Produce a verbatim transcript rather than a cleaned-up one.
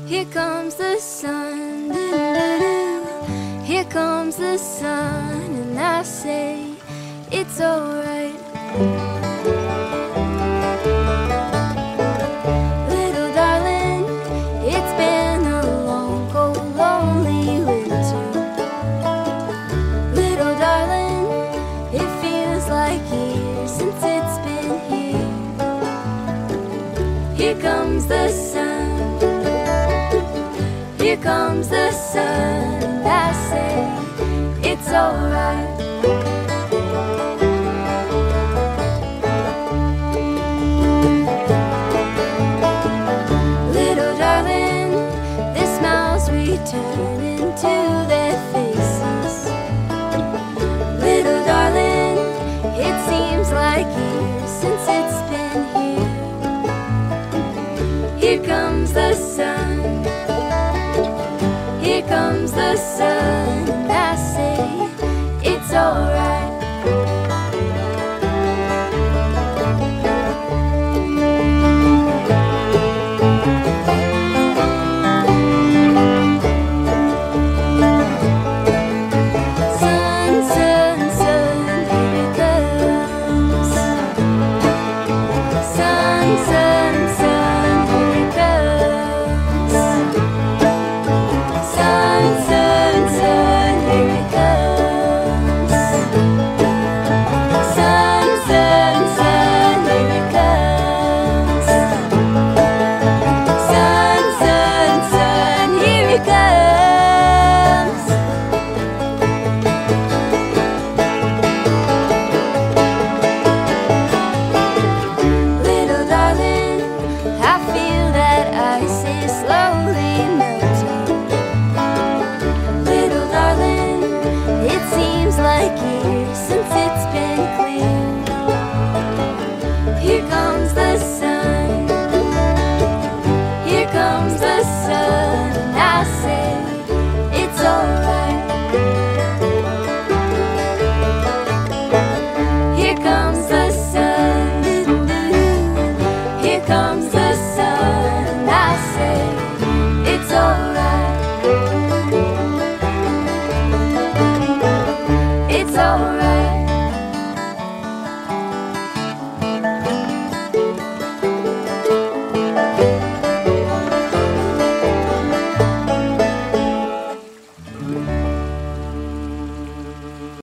Here comes the sun, doo-doo-doo. Here comes the sun, and I say it's alright. Little darling, it's been a long, cold, lonely winter. Little darling, it feels like years since it's been here. Here comes the sun. Here comes the sun, and I say it's alright. Little darling, their smiles return into their faces. Little darling, it seems like years since it's been here. Here comes the sun. Here comes the sun.